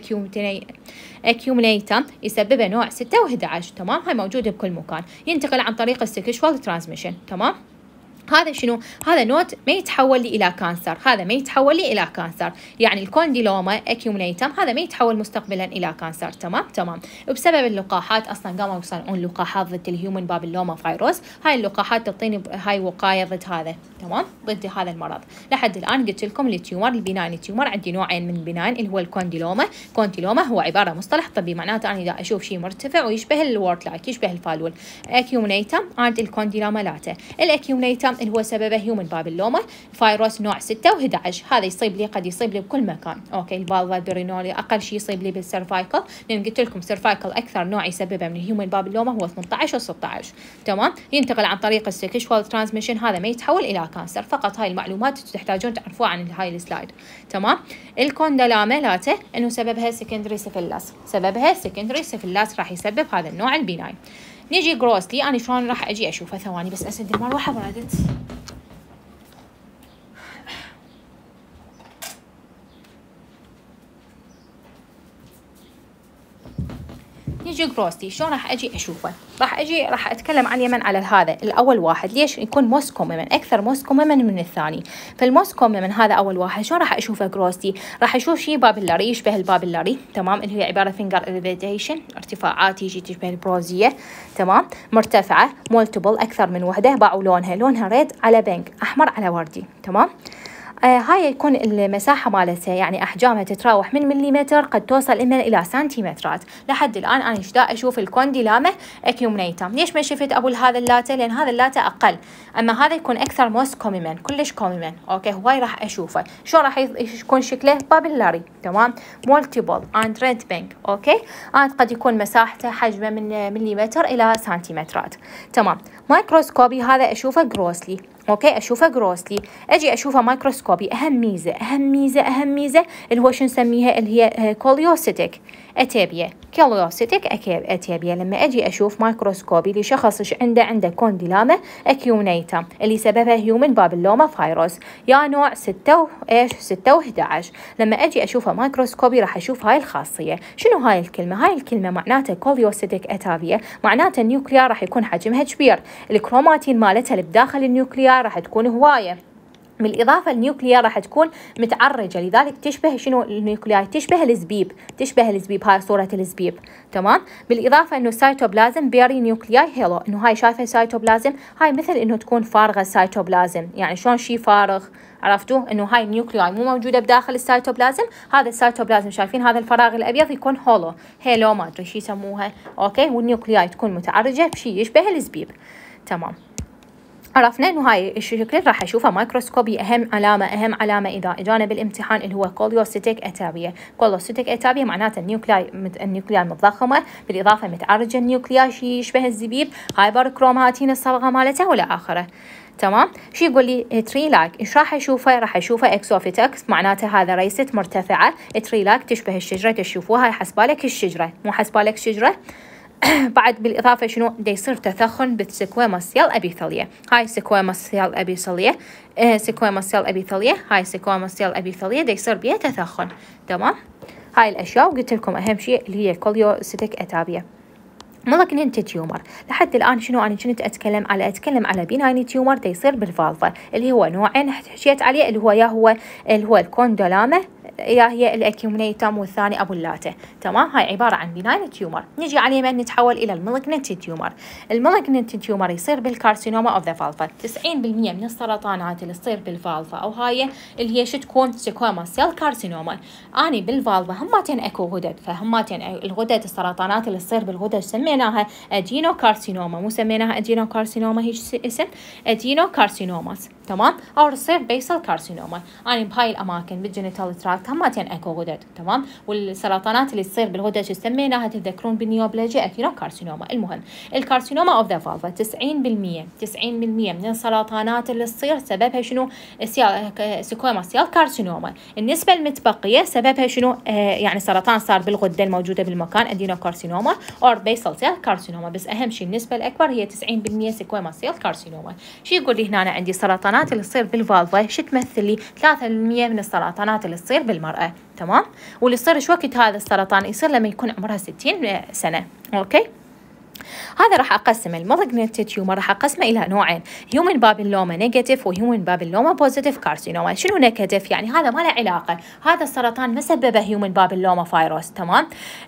اكيومينيتم يسببه نوع 6 و11. تمام. هاي موجوده بكل مكان، ينتقل عن طريق السكشوال ترانسميشن. تمام. هذا شنو؟ هذا نوت ما يتحول لي الى كانسر، هذا ما يتحول لي الى كانسر، يعني الكونديلوما اكيومينيتم هذا ما يتحول مستقبلا الى كانسر. تمام. وبسبب اللقاحات اصلا قاموا يصنعون لقاحات ضد الهيومن بابيلوما فيروس، هاي اللقاحات تعطيني هاي وقايه ضد هذا، تمام، ضد هذا المرض. لحد الان قلت لكم التيومر البناين تيومر عندي نوعين من البناين اللي هو الكونديلوما. كونديلوما هو عباره مصطلح طبي، معناته انا اذا اشوف شيء مرتفع ويشبه الورت لايك يشبه الفالول. اكيومينيتم عند الكونديلوما لاتا. الاكيومينيتم اللي هو سببه هيومن بابيلوما فيروس نوع 6 و11. هذا يصيب لي قد يصيب لي بكل مكان. اوكي، الفالفا، البرينولي، اقل شيء يصيب لي بالسيرفايكل، لان قلت لكم سيرفايكل اكثر نوع يسببه من الهيومن بابيلوما هو 18 و16. تمام. ينتقل عن طريق السكشوال ترانسميشن، هذا ما يتحول الى كانسر. فقط هاي المعلومات تحتاجون تعرفوها عن هاي السلايد. تمام. الكونديلوما لاتا انه سببها سكندري سيفيلاس، راح يسبب هذا النوع البناين. نيجي جروسلي، انا شلون راح اجي اشوفه؟ ثواني بس اسد المروحه بردت. نيجي جروسلي شلون راح اجي اشوفه؟ راح اتكلم عن اليمن على هذا الاول واحد، ليش يكون موست كومن اكثر موست كومن من الثاني. فالموست كومن هذا اول واحد، شلون راح اشوفه جروسلي؟ راح اشوف شيء بابلري يشبه البابلري، تمام، اللي هي عباره فينجر اليفيتيشن، ارتفاعات يجي تشبه البروزيه، تمام، مرتفعه، مولتيبل اكثر من وحده، باعوا لونها ريد على بينك، احمر على وردي، تمام. هاي يكون المساحة مالتها يعني أحجامها تتراوح من مليمتر قد توصل إلى سنتيمترات. لحد الآن أنا إيش دا أشوف الكونديلاما أكيومنيتم. ليش ما شفت أبو هذا اللاتا؟ لأن هذا اللاتا أقل، أما هذا يكون أكثر موست كومن، كلش كومن. أوكي، هواي راح أشوفه. شو راح يكون شكله؟ بابلاري، تمام، مولتيبل أند ريد بينك. أوكي، قد يكون مساحته حجمه من مليمتر إلى سنتيمترات، تمام. مايكروسكوبي هذا أشوفه جروسلي. اوكي، اشوفه جروسلي. اجي اشوفه مايكروسكوبي، اهم ميزه اللي هو شو نسميها، اللي هي كوليوسيتيك اتيبيا. لما اجي اشوف مايكروسكوبي لشخص عنده كونديلاما اكيومنيتم اللي سببها هيومن بابلوما فيروس يا نوع 6 و11. لما اجي اشوفه مايكروسكوبي راح اشوف هاي الخاصيه. شنو هاي الكلمه؟ هاي الكلمه معناتها كوليوسيتيك اتيبيا، معناتها النيوكليار راح يكون حجمها كبير، الكروماتين مالتها اللي بداخل النيوكليار راح تكون هوايه، بالإضافة النيوكليار راح تكون متعرجة، لذلك تشبه شنو النيوكليار؟ تشبه الزبيب، هاي صورة الزبيب، تمام. بالإضافة إنه السيتوبلازم بيري نيوكلياي هيلو، إنه هاي شايفة السيتوبلازم، هاي مثل إنه تكون فارغة السيتوبلازم، يعني شلون شي فارغ، عرفتوا؟ إنه هاي النيوكلياي مو موجودة بداخل السيتوبلازم، هذا السيتوبلازم شايفين هذا الفراغ الأبيض يكون هيلو ما أدري شي يسموها، أوكي، والنيوكلياي تكون متعرجة بشي يشبه الزبيب، تمام. عرفنا انه هاي الشكل راح اشوفه مايكروسكوبي. اهم علامه اذا اجانا بالامتحان اللي هو كوليوسيتيك اتابيا، معناته النيوكلياي متضخمه، بالاضافه متعرجه النيوكلياي شيء يشبه الزبيب، هايبر كروماتين الصبغه مالته ولا اخره، تمام. شو يقول لي تري لايك؟ ايش راح اشوفه؟ راح اشوفه اكسوفيتكس، معناته هذا ريست مرتفعه، تري لايك تشبه الشجره، تشوفوها هاي حسبالك الشجره، مو حسبالك شجره. بعد بالإضافة شنو دا يصير تثخن بالسكويموس سيل أبيثيليا، هاي سكويموس سيل أبيثيليا، هاي سكويموس سيل أبيثيليا دا يصير بيها تثخن، تمام. هاي الأشياء، وقلت لكم أهم شيء اللي هي كوليوسيتيك أتابيا. مالجننت تيومر، لحد الان شنو انا كنت اتكلم على بيناين تيومر دا يصير بالفالفا، اللي هو نوعين حكيت عليه، اللي هو الكوندولاما، يا هي الاكيومنيتم، والثاني ابو اللاته، تمام. هاي عباره عن بيناين تيومر. نجي على اليمين نتحول الى المالجننت تيومر. المالجننت تيومر يصير بالكارسينوما اوف ذا فالفا. 90% من السرطانات اللي تصير بالفالفا او هاي اللي هي شو تكون سيكوما سيل كارسينوما. اني بالفالفا همتين اكو غدد، فهمتين الغدد السرطانات اللي تصير بالغدد سميناها ادينو كارسينوما، مو سميناها ادينو كارسينوما هيك اسم، ادينو كارسينوماس، تمام، او تصير بيسل كارسينوما. اني بهاي الاماكن بالجينيتال تراكت همتين اكو غدد، تمام. والسرطانات اللي تصير بالغدد سميناها تتذكرون بالنيوبلاجيا ادينو كارسينوما. المهم الكارسينوما اوف ذا فالفا 90% من السرطانات اللي تصير سببها شنو؟ سيكوما سيل كارسينوما. النسبه المتبقيه سببها شنو؟ يعني سرطان صار بالغده الموجوده بالمكان ادينو كارسينوما او بيسل سيل كارسينوما، بس اهم شيء النسبه الاكبر هي 90% سيكوما سيل كارسينوما. شو يقول لي هنا؟ أنا عندي سرطانات اللي تصير بالفالفا شو تمثل لي؟ 3% من السرطانات اللي تصير بالمراه، تمام. واللي يصير شو وقت هذا السرطان؟ يصير لما يكون عمرها 60 سنه، اوكي. هذا راح اقسم المالجننت تيومر، راح اقسمه الى نوعين، هيومن بابلوما نيجاتيف وهيومن بابلوما بوزيتيف كارسينوما. شنو نيجاتيف؟ يعني هذا ما له علاقه، هذا السرطان ما سببه هيومن بابلوما فيروس، تمام.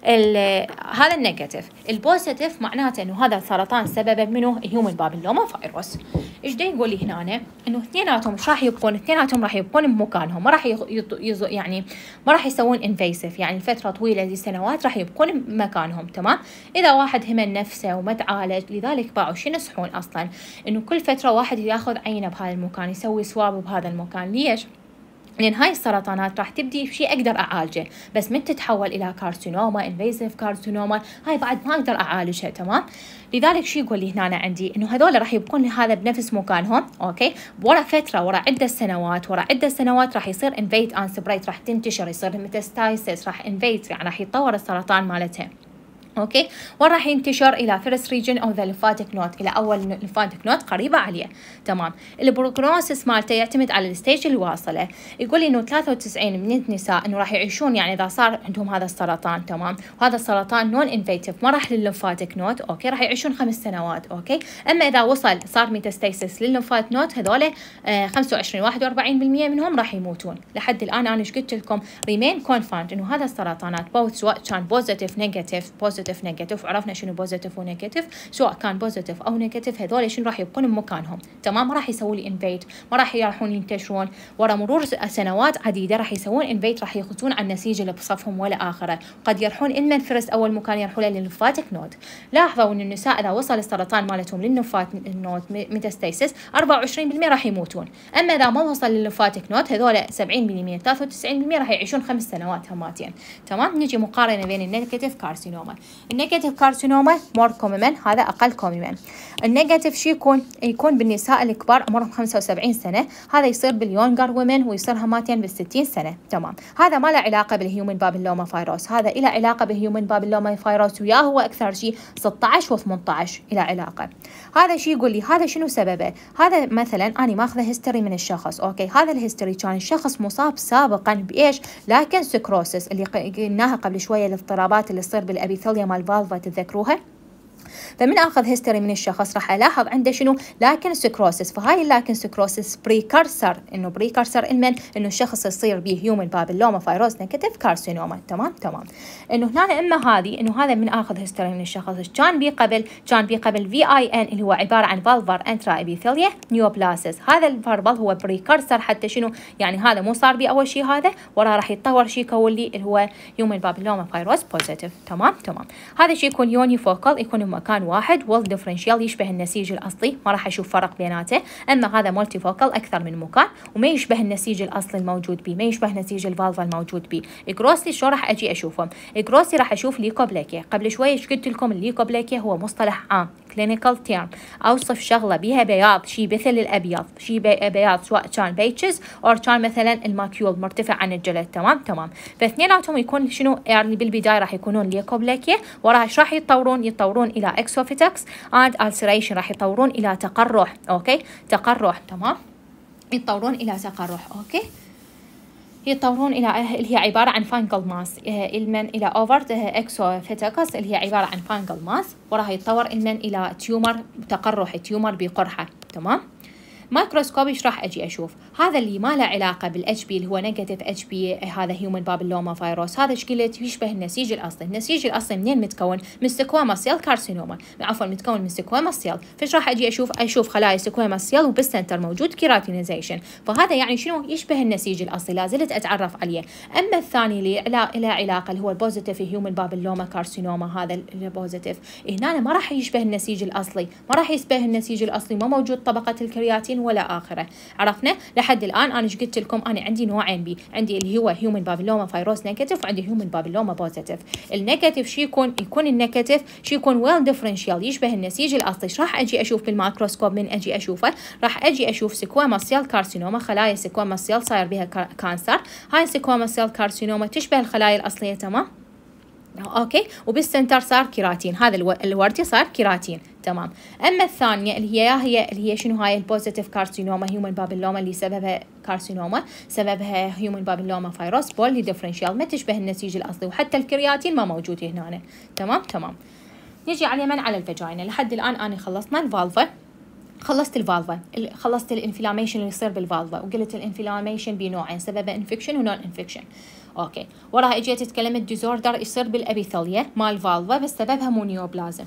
هذا النيجاتيف. البوزيتيف معناته انه هذا السرطان سببه منه هيومن بابلوما فيروس. ايش دا يقول لي هنا؟ انه اثنيناتهم ايش راح يبقون؟ اثنيناتهم راح يبقون بمكانهم، ما راح يعني ما راح يسوون انفيسيف، يعني لفتره طويله زي سنوات راح يبقون بمكانهم، تمام. اذا واحد همل نفسه وما تعالج، لذلك باعوا شو ينصحون اصلا انه كل فتره واحد ياخذ عينه بهذا المكان، يسوي سواب بهذا المكان. ليش؟ لأن هاي السرطانات راح تبدي بشيء أقدر أعالجه، بس من تتحول إلى كارسينوما انفيزيف كارسينوما هاي بعد ما أقدر أعالجها، تمام. لذلك شو يقول لي هنا عندي؟ إنه هذول راح يبقون هذا بنفس مكانهم، أوكي. ورا فترة، ورا عدة سنوات راح يصير انفيت أند سبريت، راح تنتشر، يصير ميتاستايسس، راح انفيت يعني راح يتطور السرطان مالتها. اوكي، وراح ينتشر الى first region of the lymphatic node، الى اول lymphatic node قريبه عليه. تمام. البروجنوسيس مالته يعتمد على الستيج اللي واصله. يقول لي انه 93 من النساء انه راح يعيشون يعني اذا صار عندهم هذا السرطان. تمام. وهذا السرطان نون انفيتيف، ما راح للليمفاتيك نود. اوكي، راح يعيشون 5 سنوات. اوكي، اما اذا وصل صار ميتاستاسيس للليمفات نود هذول 25 41% منهم راح يموتون. لحد الان انا ايش قلت لكم؟ ريمين كونفاند انه هذا السرطانات بوث سواء كان بوزيتيف نيجاتيف، عرفنا شنو بوزيتيف ونيجاتيف، سواء كان بوزيتيف او نيجاتيف هذول شنو راح يبقون بمكانهم. تمام، ما راح يسووا لي انفيت، ما راح يروحون ينتشرون. ورا مرور سنوات عديده راح يسوون انفيت، راح ياخذون على النسيج اللي بصفهم ولا اخره. قد يروحون ان فيرست اول مكان يروحون للليمفاتيك نود. لاحظوا ان النساء اذا وصل السرطان مالتهم للليمفاتيك نود ميتاستاسيس 24% راح يموتون. اما اذا ما وصل للليمفاتيك نود هذول 70% 93% راح يعيشون 5 سنوات هماتين. تمام. نجي مقارنه بين النيجاتيف كارسينوما. النيجاتيف كارسينوما مور كومن، هذا اقل كومن. النيجاتيف شو يكون بالنساء الكبار عمرهم 75 سنه، هذا يصير باليونجر ومن ويصير هماتين بال60 سنه. تمام. هذا ما له علاقه بالهيومن بابيلوما فيروس، هذا له علاقه بالهيومن بابيلوما فيروس وياه هو اكثر شيء 16 و18 له علاقه. هذا شيء يقول لي هذا شنو سببه؟ هذا مثلا انا ماخذه هيستوري من الشخص. اوكي، هذا الهيستوري كان الشخص مصاب سابقا بايش؟ لكن سكروسس اللي قلناها قبل شويه، الاضطرابات اللي تصير بالابيثيليا مال الفالفا، تتذكروها؟ فمن اخذ هيستوري من الشخص راح الاحظ عنده شنو؟ لاكن سكروسس. فهاي اللاكن سكروسس بريكرسر، انه بريكرسر المن انه الشخص يصير به هيومن بابيلوما فيروس نيجاتيف كارسينوما. تمام. انه هنا اما هذه انه هذا من اخذ هيستوري من الشخص كان بي قبل في اي ان اللي هو عباره عن فالفر انترا ابيثيليا نيوبلاسيس. هذا الفربل هو بريكرسر حتى شنو؟ يعني هذا مو صار بي اول شيء، هذا وراه راح يتطور شيء يكون لي اللي هو هيومن بابيلوما فيروس بوزيتيف. تمام. هذا شيء يكون يوني فوكال، يكون مكان واحد، وول ديفرنشيال يشبه النسيج الاصلي، ما راح اشوف فرق بيناته. اما هذا مولتي فوكال اكثر من مكان وما يشبه النسيج الاصلي الموجود به، ما يشبه نسيج الفالفا الموجود به. جروسلي شو راح اجي اشوفهم؟ جروسلي راح اشوف ليكوبليكيا. قبل شويه ايش قلت لكم؟ الليكوبليكيا هو مصطلح عام، كلينيكال تيرم، اوصف شغله بها بياض، شيء مثل الابيض، شيء بياض سواء كان بيتشز او كان مثلا الماكيول مرتفع عن الجلد. تمام. فاثنيناتهم يكون شنو؟ يعني بالبدايه راح يكونون ليكوبليكيا، وراها ايش راح يتطورون الى اكسوفيتكس اند السريشن، راح يتطورون الى تقرح. اوكي، تقرح. تمام، يتطورون الى تقرح. اوكي، يتطورون الى اللي هي عباره عن فانجل ماس، المن الى اوفر اكسوفيتكس اللي هي عباره عن فانجل ماس، وراح يتطور المن الى تيومر، تقرح، تيومر بقرحه. تمام. مايكروسكوب ايش راح اجي اشوف؟ هذا اللي ما له علاقه بالاتش بي اللي هو نيجاتيف اتش بي، هذا هيومن بابيلوما فيروس، هذا ايش قلت؟ يشبه النسيج الاصلي. النسيج الاصلي منين متكون؟ من سكويما سيل كارسينوما، عفوا متكون من سكويما سيل. فايش راح اجي اشوف خلايا سكويما سيل وبالسنتر موجود كيراتينيزيشن، فهذا يعني شنو؟ يشبه النسيج الاصلي، لازلت اتعرف عليه. اما الثاني اللي له علاقه اللي هو البوزيتيف هيومن بابيلوما كارسينوما، هذا البوزيتيف هنا ما راح يشبه النسيج الاصلي، ما راح يشبه النسيج الاصلي، ما موجود طبقه الكرياتين ولا اخره. عرفنا لحد الان انا ايش قلت لكم؟ انا عندي نوعين بي، عندي اللي هو هيومن بابيلوما فيروس نيجاتيف وعندي هيومن بابيلوما بوزيتيف. النيجاتيف شو يكون النيجاتيف شو يكون ويل ديفرنشيال، يشبه النسيج الاصلي. ايش راح اجي اشوف بالميكروسكوب؟ من اجي اشوفه راح اجي اشوف سكويما سيل كارسينوما، خلايا سكويما سيل صاير بها كانسر. هاي سكويما سيل كارسينوما تشبه الخلايا الاصليه. تمام. اوكي، وبالسنتر صار كيراتين، هذا الوردي صار كيراتين. تمام. اما الثانيه اللي هي شنو؟ هاي البوزيتيف كارسينوما هيومن بابيلوما اللي سببها كارسينوما، سببها هيومن بابيلوما فيروس بولي ديفرنشيال، ما تشبه النسيج الاصلي، وحتى الكرياتين ما موجود هنا. تمام. نجي على اليمن على الفاجينا. لحد الان انا خلصنا الفالفا، خلصت الفالفا، خلصت الانفلاميشن اللي يصير بالفالفا، وقلت الانفلاميشن بنوعين، سببه انفكشن ونون انفكشن. اوكي، وراها اجيت تكلمت ديزوردر يصير بالابيثيليا مال الفالفا بس سببها مو نيوبلازم،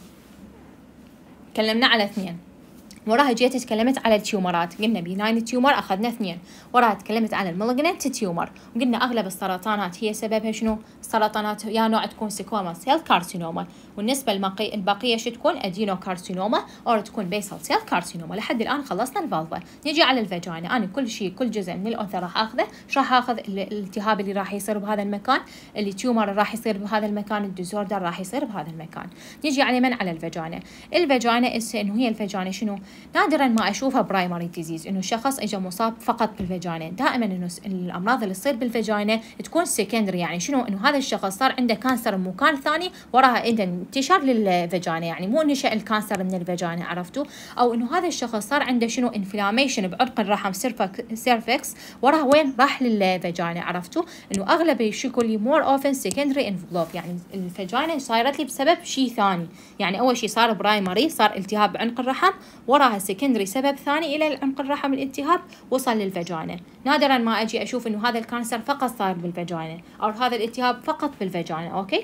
تكلمنا على 2. وراها جيت تكلمت على التيومرات، قلنا بيناين تيومر اخذنا 2، وراها تكلمت على المالجننت تيومر، وقلنا اغلب السرطانات هي سببها شنو؟ السرطانات يا نوع تكون سكوما سيل كارسينوما، والنسبه البقيه شو تكون؟ ادينو كارسينوما او تكون بيسل سيل كارسينوما. لحد الان خلصنا الفالفا. نجي على الفاجينا. انا كل جزء من الانثى راح اخذه، ايش راح اخذ؟ الالتهاب اللي راح يصير بهذا المكان، اللي تيومر راح يصير بهذا المكان، الديزوردر راح يصير بهذا المكان. نجي على من؟ على الفاجينا. الفاجينا انه هي الفاجينا شنو؟ نادرا ما اشوفها برايمري ديزيز، انه الشخص اجى مصاب فقط بالفاجينا. دائما انه الامراض اللي تصير بالفاجينا تكون سكندري، يعني شنو؟ انه هذا الشخص صار عنده كانسر بمكان ثاني وراها عنده انتشار للفاجينا، يعني مو نشأ الكانسر من الفاجينا، عرفتوا؟ او انه هذا الشخص صار عنده شنو؟ انفلاميشن بعرق الرحم سيرفكس، وراها وين؟ راح للفاجينا، عرفتوا؟ انه اغلب يشكوا لي مور اوفن سكندري انفلوب، يعني الفاجينا صايرت لي بسبب شيء ثاني. يعني اول شيء صار برايمري، صار التهاب بعنق الرحم، وراها سكندري سبب ثاني الى عنق الرحم الالتهاب وصل للفاجينا. نادرا ما اجي اشوف انه هذا الكانسر فقط صار بالفاجينا او هذا الالتهاب فقط بالفاجينا. اوكي،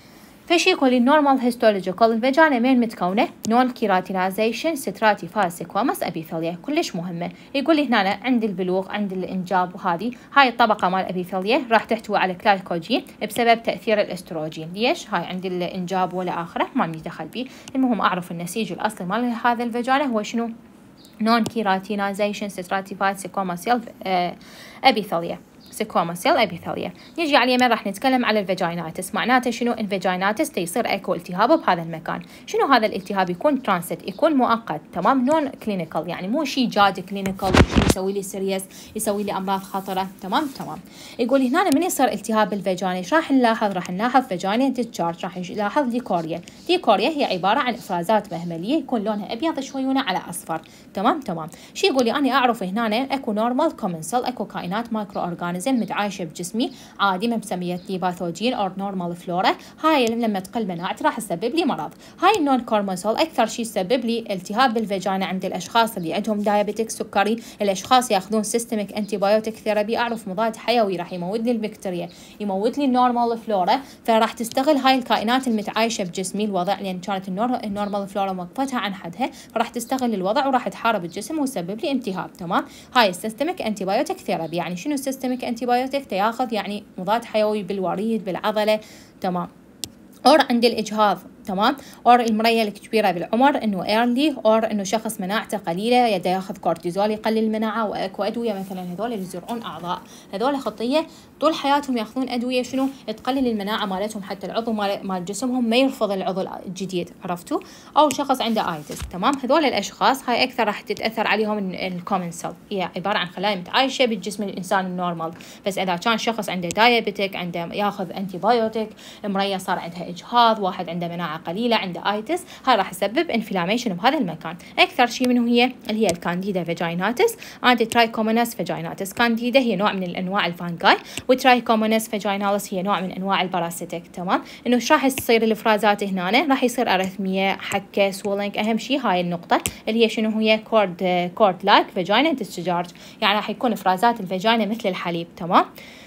فشي يقول لي normal histological الفاجينا مين متكونه؟ non keratinization stratified squamous epithelium، كلش مهمه. يقول لي هنا عند البلوغ، عند الانجاب، وهذه هاي الطبقه مال الابيثيليا راح تحتوي على كلايكوجين بسبب تاثير الاستروجين. ليش؟ هاي عند الانجاب ولا اخره ما لي دخل بيه. المهم اعرف النسيج الاصلي مال هذا الفاجينا هو شنو؟ non keratinization stratified squamous cell epithelium. سكوما سيل ابيثيليا. نيجي على اليمين راح نتكلم على الفاجينايتس. معناته شنو الفاجينايتس؟ يصير اكو التهاب بهذا المكان. شنو هذا الالتهاب؟ يكون ترانسيت، يكون مؤقت، تمام، نون كلينيكال، يعني مو شيء جاد كلينيكال شيء يسوي لي سيريس، يسوي لي امراض خطره، تمام. يقول هنا من يصير التهاب الفاجينا ايش راح نلاحظ؟ راح نلاحظ فاجينا ديتشارج، راح نلاحظ ديكوريا. ديكوريا هي عباره عن افرازات مهمليه يكون لونها ابيض شويونه على اصفر، تمام. شو يقول لي انا اعرف هنا اكو نورمال كومن سيل، اكو كائنات مايكرو اورجانيزم متعايشه بجسمي عادي، ما مسميت لي باثوجين او نورمال فلورا. هاي لما تقل مناعتي راح تسبب لي مرض. هاي النون كورموسول اكثر شيء يسبب لي التهاب بالفاجينا عند الاشخاص اللي عندهم دايابيتك سكري، الاشخاص ياخذون سيستميك انتي بايوتيك ثيرابي. اعرف مضاد حيوي راح يموت لي البكتيريا، يموت لي النورمال فلورا، فراح تستغل هاي الكائنات المتعايشه بجسمي الوضع، لان كانت النورمال فلورا موقفتها عن حدها، فراح تستغل الوضع وراح تحارب الجسم وتسبب لي التهاب، تمام. هاي السيستميك انتي بايوتيك ثيرابي. يعني شنو السيستميك انتي بايوتيك؟ تاخذ يعني مضاد حيوي بالوريد بالعضله، تمام. اور عند الاجهاض، تمام، اور المريه الكبيره بالعمر انه ايرلي، اور انه شخص مناعته قليله يده ياخذ كورتيزول يقلل المناعه، واكو ادويه مثلا هذول اللي يزرعون اعضاء، هذول خطيه طول حياتهم ياخذون ادويه شنو؟ تقلل المناعه مالتهم، حتى العضو مال جسمهم ما يرفض العضو الجديد، عرفتوا؟ او شخص عنده ايتس، تمام. هذول الاشخاص هاي اكثر راح تتاثر عليهم الكومن سيل، هي عباره عن خلايا متعايشه بالجسم الانسان النورمال. بس اذا كان شخص عنده دايابيتك، عنده ياخذ انتي بايوتيك، مريه صار عندها اجهاض، واحد عنده مناعه قليله، عنده ايتس، هاي راح تسبب انفلاميشن بهذا المكان. اكثر شيء منه هي اللي هي الكانديدا فاجيناتس، عندي ترايكوموناس فاجيناتس. كانديدا هي نوع من الانواع الفانجاي، وترايكوموناس فاجينالس هي نوع من انواع الباراسيتيك، تمام. انه ايش راح تصير الافرازات هنا؟ راح يصير ارثميا، حكه، سويلنج. اهم شيء هاي النقطه اللي هي شنو هي؟ كورد لايك فاجينا ديسشارج، يعني راح يكون افرازات الفاجينا مثل الحليب، تمام.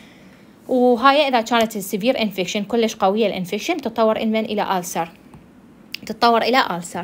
وهاي اذا كانت السيفير انفكشن كلش قويه الانفكشن تتطور الى ألسر، تتطور إلى ألسر.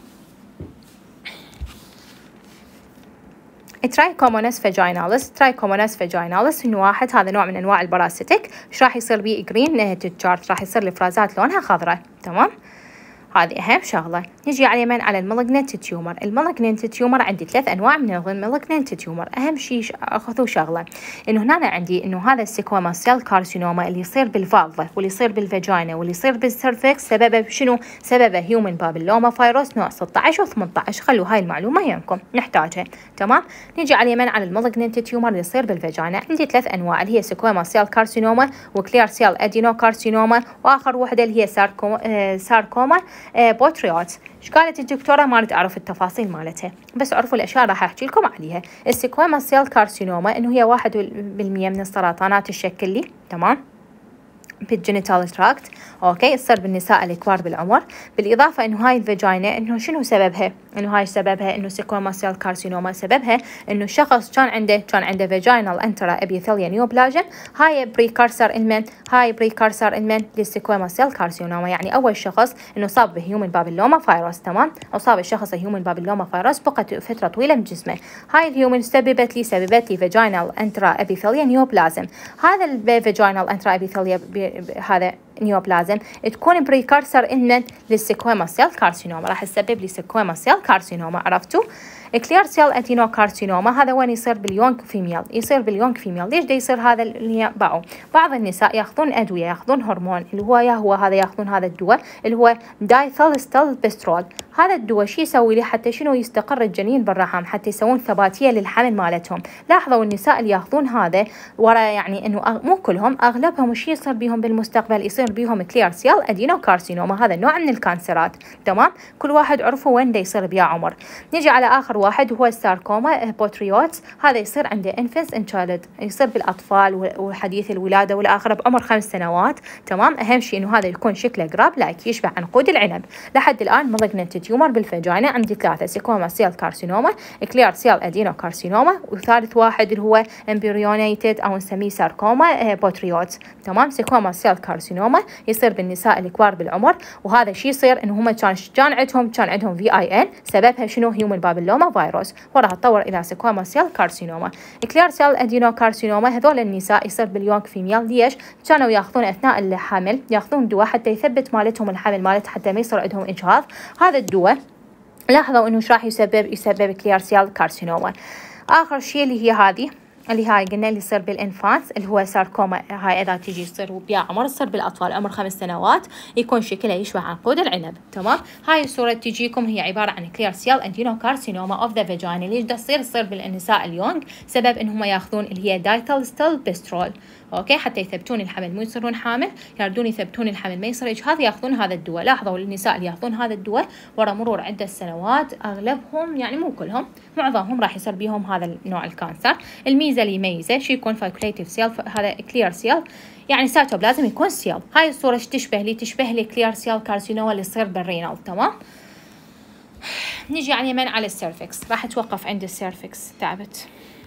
ترايكوموناس فاجينالس انه واحد، هذا نوع من انواع الباراسيتيك. ايش راح يصير بيه؟ جرين تشارج، راح يصير الافرازات لونها خضراء، تمام. هذه أهم شغلة. نجي على اليمين على المالجننت تيومر. المالجننت تيومر عندي 3 أنواع من المالجننت تيومر. أهم شيء أخذوا شغلة إنه هنا عندي إنه هذا السيكوما سيل كارسينوما اللي يصير بالفالفا واللي يصير بالفاجينا واللي يصير بالسيرفكس سببه شنو؟ سببه هيومن بابيلوما فيروس نوع 16 و18. خلوا هاي المعلومة يمكن نحتاجها، تمام. نجي على اليمين على المالجننت تيومر اللي يصير بالفاجينا. عندي 3 أنواع اللي هي سيكوما سيل كارسينوما وكلير سيل أدينو كارسينوما، وآخر وحدة اللي هي ساركوما بوتريوتس. ايش قالت الدكتوره؟ ما اريد اعرف التفاصيل مالتها، بس اعرفوا الاشياء راح احكي لكم عليها. السيكوما سيل كارسينوما انه هي 1% من السرطانات تشكل لي، تمام، بالجينيتال تراكت، اوكي، تصير بالنساء الكبار بالعمر. بالاضافه انه هاي الفاجينا انه شنو سببها؟ انه هاي سببها انه سيكوما سيل كارسينوما سببها انه الشخص كان عنده فاجينال انترا ابيثيليا نيوبلاجن. هاي بريكارسر المن للسيكوما سيل كارسينوما. يعني اول شخص انه صاب بهيومن بابيلوما فيروس، تمام، اصاب الشخص هيومن بابيلوما فيروس بقت فتره طويله من جسمه. هاي الهيومن سببت لي فاجينال انترا ابيثيليا نيوبلازم. هذا الفاجينال انترا ابيثيليا هذا نيوبلازم تكون بريكارسر إلمنت للسيكوما سيل كارسينوما، راح تسبب لي سيكوما سيل كارسينوما. عرفتوا؟ كلير سيل ادينو كارسينوما هذا وين يصير باليونج فيميل، يصير باليونج فيميل. ليش دا يصير هذا؟ اللي هي بعض النساء ياخذون ادويه، ياخذون هرمون اللي هو هذا، ياخذون هذا الدواء اللي هو دايثالستالبسترول. هذا الدواء شو يسوي لي؟ حتى شنو؟ يستقر الجنين بالرحم، حتى يسوون ثباتيه للحمل مالتهم. لاحظوا النساء اللي ياخذون هذا ورا يعني انه مو كلهم، اغلبهم وش يصير بيهم بالمستقبل؟ يصير بيهم كلير سيل ادينو كارسينوما. هذا نوع من الكانسرات. تمام؟ كل واحد عرفوا وين دا يصير بيا عمر. نجي على اخر واحد هو الساركوما بوتريوتس. هذا يصير عند انفنس ان تشايلد، يصير بالاطفال وحديث الولاده والاخر بعمر 5 سنوات. تمام؟ اهم شيء انه هذا يكون شكله جراب لايك، يشبه عنقود العنب. لحد الان مالجننت تيومر بالفاجينا. عندي 3 سيكوما سيل كارسينوما، كلير سيل ادينو كارسينوما، وثالث واحد اللي هو امبريونيتد او نسميه ساركوما بوتريوتس. تمام؟ سيكوما سيل كارسينوما يصير بالنساء الكبار بالعمر، وهذا شيء يصير انه هم كان عندهم VIN، سببها شنو؟ هيومن بابيلوما فيروس، وراها تطور الى سيكوما سيل كارسينوما. كلير سيل ادينو كارسينوما هذول النساء يصير باليونج فيميل. ليش؟ كانوا ياخذون اثناء الحمل، ياخذون دواء حتى يثبت مالتهم الحمل مالتها، حتى ما يصير عندهم اجهاض. هذا الدواء لاحظوا انه ايش راح يسبب كلير سيل كارسينوما. اخر شيء اللي هي هذه اللي هاي قلنا اللي يصير بالانفانس اللي هو ساركوما. هاي اذا تيجي يصير وبيا عمر، يصير بالاطفال عمر 5 سنوات، يكون شكلها يشبه عنقود العنب. تمام؟ هاي الصوره تجيكم هي عباره عن كلير سيل ادينو كارسينوما اوف ذا فاجينا. ليش دا تصير بالنساء اليونج؟ سبب انهم ياخذون اللي هي دايثالستالبسترول، اوكي، حتى يثبتون الحمل، مو يصيرون حامل، يردون يثبتون الحمل، ما يصير اجهاض، ياخذون هذا الدواء. لاحظوا النساء اللي ياخذون هذا الدواء ورا مرور عده سنوات، اغلبهم يعني مو كلهم، معظمهم راح يصير بيهم هذا النوع الكانسر. الميزه اللي يميزه شو؟ يكون فايكوليتيف سيل، هذا كلير سيل يعني سيتوبلازم يكون سيل. هاي الصوره ايش تشبه لي؟ تشبه لي كلير سيل كارسينوما اللي يصير بالرينال. تمام؟ نجي على اليمين على السيرفكس، راح اتوقف عند السيرفكس، تعبت.